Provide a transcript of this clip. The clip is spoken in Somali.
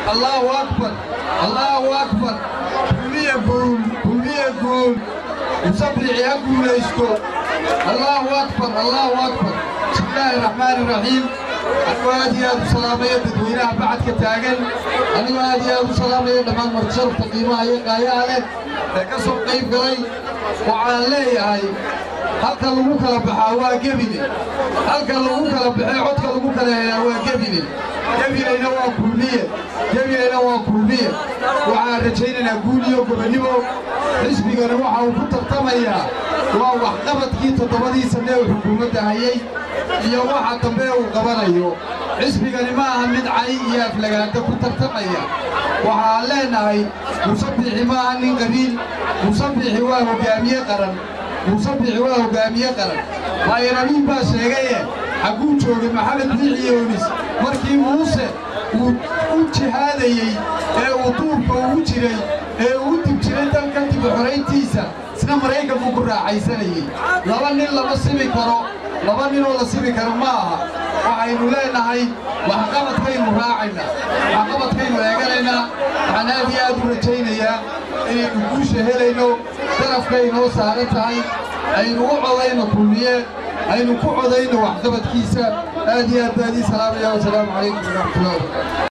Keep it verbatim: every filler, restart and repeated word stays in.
الله أكبر الله أكبر كلية قول كلية قول وصبري يقول يسكو الله أكبر الله أكبر بسم الله الرحمن الرحيم أنا هذه أبو سلامية تدوينها بعد كتاجل أنا هذه أبو سلامية لما مرتشر تقييمها هي قايلة كسر قيب قلي وعلي هاي halka lagu kala baxaa waa Gebine halka lagu kala baxay codka lagu kala helaa waa Gebine Gebinena waa kulmiye Gebinena waa kulmiye waxaan rajaynaynaa guul iyo gobonimo xisbigana waxa uu ku tartamayaa waa wax qabadkii toddobadii sano ee xukuumadda hayay iyo waxa dambe uu qabanayo xisbigani ma aha mid cay iyo aflagaanta ku tartamaya waxaan leenahay musabixi ma aha nin qabiil musabixi waa hogaamiye qaran musabixi waa hogaamiye qaran maayirabiin baa sheegay xaguu joogay maxamed bixi yoonis markii muuse uu u jihaadayay ee uu duurka ugu jiray ee uu dib jiray dalka dib xoreyntiisa isna Mareykanku ku raaxaysanayay laba nin lama sibi karo laba nin oo la sibi karo ma aha waxaynu leenahay wax qabadkaynu raacayna wax qabadkaynu eeganayna waxaan aad iyo aad u rajaynayaa inaynu guusha helayno darafkaynoo saaran tahay aynu u codayno kulmiye aynu ku codayno wax qabadkiisa aad iyo aad baadii salaamaya wasalaamu calaykum waraxmatullaahi